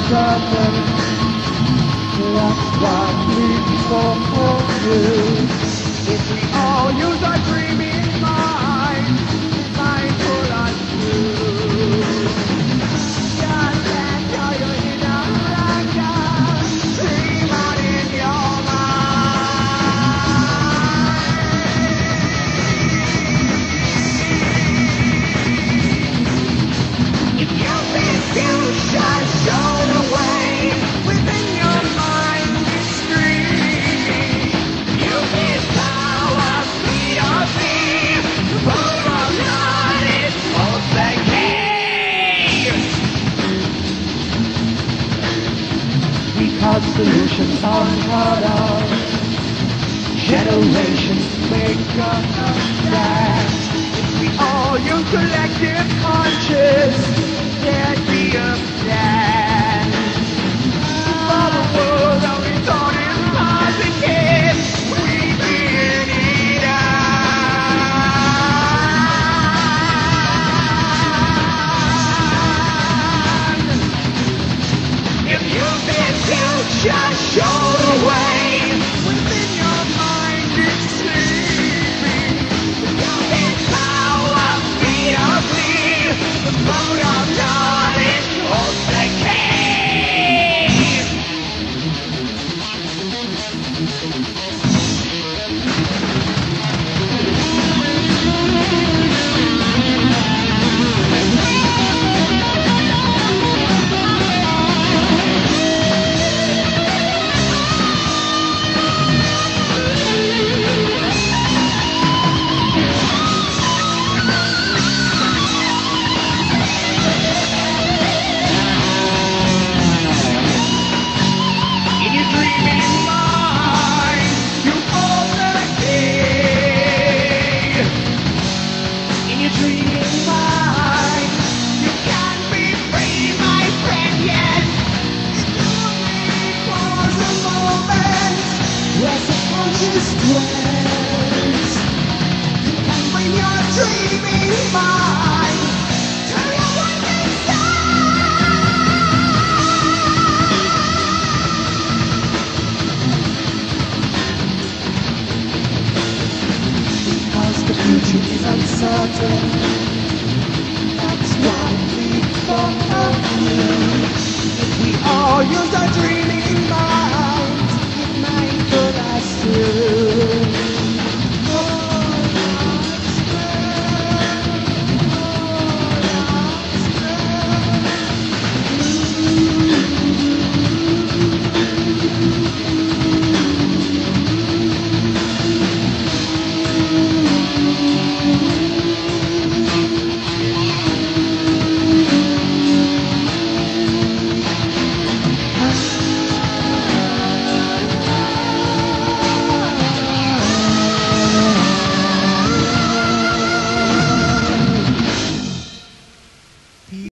certain. That's what we for you. If we all use our dreaming mind, mind pull us through. Just let your inner raga dream out in your mind. If you think future shown away within your mind, it's free. You feel power, speed or fear. The power of God is most the key. Because solutions are unheard of. Generations make us understand. If we all use collective conscious,